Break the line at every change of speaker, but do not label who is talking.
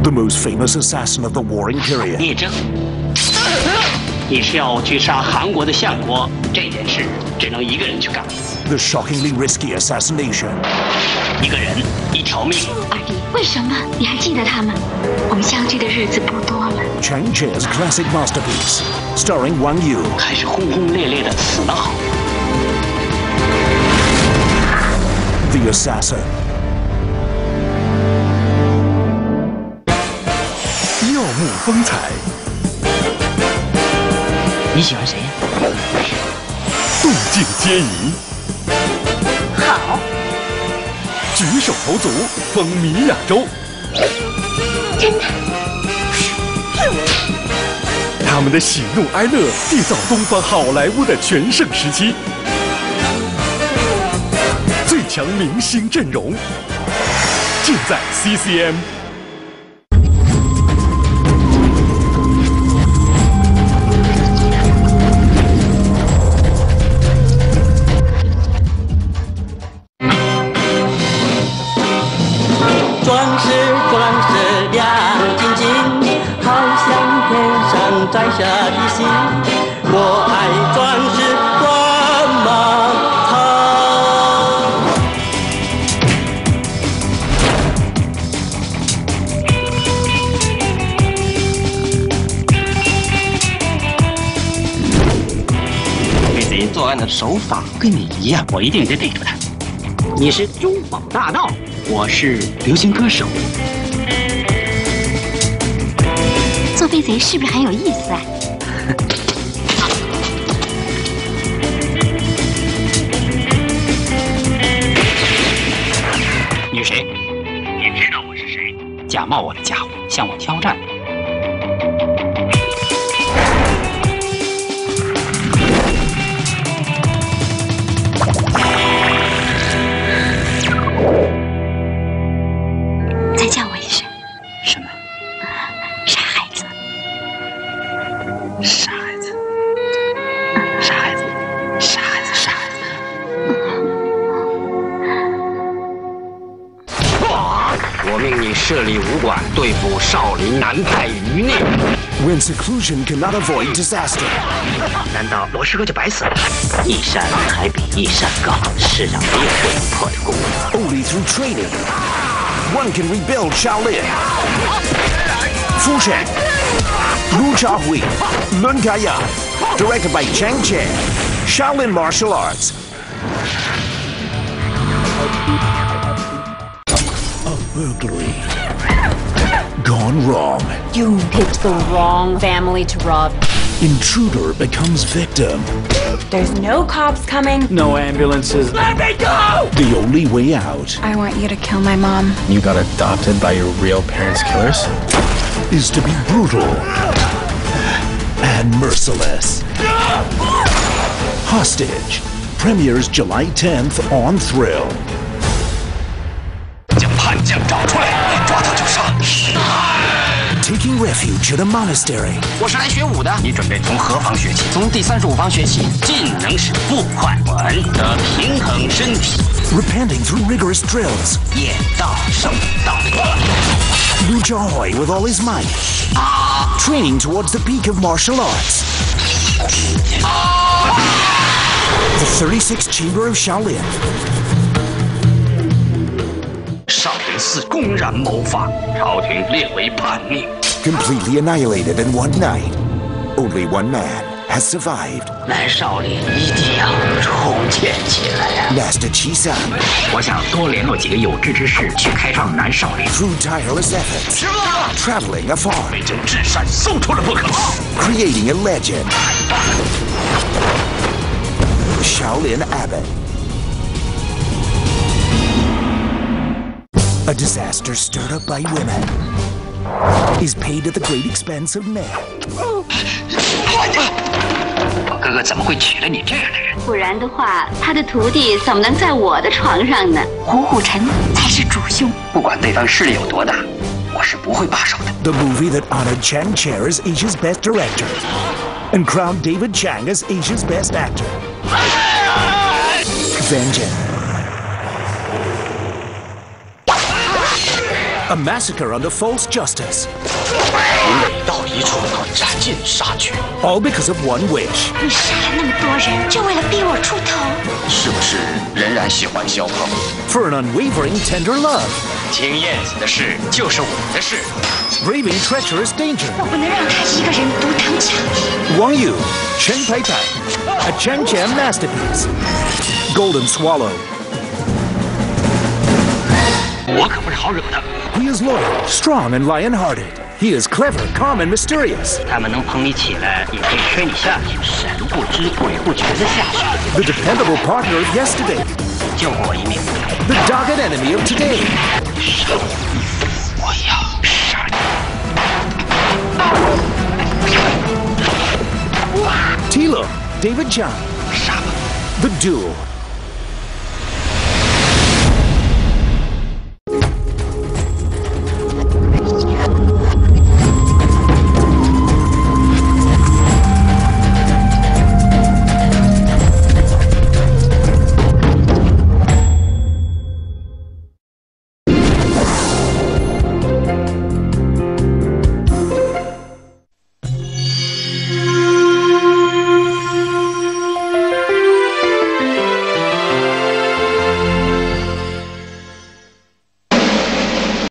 the most famous assassin of the Warring period.
聂政，你是要去杀韩国的相国，这件事只能一个人去干。
The shockingly risky assassination.
一个人，一条命。
二弟，为什么你还记得他们？我们相聚的日子不多了。
Chang Che's classic masterpiece, starring Wang Yu.
还是轰轰烈烈的死得好。
The Assassin.
耀目风采。
你喜欢谁？
动静皆宜。
好。
举手投足风靡亚洲。
真的。
他们的喜怒哀乐缔造东方好莱坞的全盛时期。 最强明星阵容，尽在 CCM。
壮士，壮士亮晶晶，好像天上摘下的星。我爱壮士光芒。
作案的手法跟你一样，我一定得逮住他。你是珠宝大盗，我是流行歌手。
做飞贼是不是很有意思啊？
你是谁？你知道我是谁？假冒我的家伙向我挑战。
再叫我一声。
什么？
傻孩子。
傻孩子。傻孩子。傻孩子。傻孩子。我命你设立武馆，对付少林南派余孽。
When seclusion cannot avoid disaster.
难道罗师哥就白死了？一山还比一山高，世上没有不能破的功夫。
Only through training, one can rebuild Shaolin. Fu Shen, Lu Chahui, Lun Kaya, directed by Chang Che. Shaolin Martial Arts. A burglary gone wrong.
You picked the wrong family to rob.
Intruder becomes victim.
There's no cops coming.
No ambulances.
Let me go!
The only way out
I want you to kill my mom.
You got adopted by your real parents' killers?
is to be brutal and merciless. Hostage premieres July 10th on Thrill.
将叛将找出来，抓到就杀。
Taking refuge at a monastery.
我是来学武的，你准备从何方学起？从第35方学起，进能使步快稳的平衡身体。
Repenting through rigorous drills.
剑道圣道。
Lu Jiahui with all his might. Training towards the peak of martial arts. The 36th Chamber of Shaolin.
少林寺公然谋反，朝廷列为叛逆。
Completely annihilated in one night. Only one man has survived.
来少林一定要重建起来呀！
Master Qi San.
我想多联络几个有志之士，去开创南少林。
Through tireless efforts. Traveling afar.
非真至善，搜出了不可。
Creating a legend. Shaolin Abbot. A disaster stirred up by women is paid at the great expense of men.
我哥哥怎么会娶了你这样的人？
不然的话，他的徒弟怎么能在我的床上呢？虎虎臣才是主凶。
不管对方势力有多大，我是不会罢手的。
The movie that honored Chang Che as Asia's best director and crowned David Chang as Asia's best actor. Vengeance. A massacre under false justice.
因为道义处而斩尽杀绝，
All because of one wish.
你杀了那么多人，就为了逼我出头？
是不是仍然喜欢小鹏？
For an unwavering tender love.
听燕子的事就是我的事。
Braving treacherous danger.
我不能让他一个人独当家。
Wang Yu, Chen Paipai. A Chang Cham masterpiece. Golden Swallow.
我可不是好惹的。
He is loyal, strong, and lion-hearted. He is clever, calm, and mysterious.
他们能捧你起来，也可以推你下去，神不知鬼不觉的下去。
The dependable partner of yesterday.
救过我一命。
The dogged enemy of today.
我要杀你！
Tilo, David John.
杀吧！
The Duel.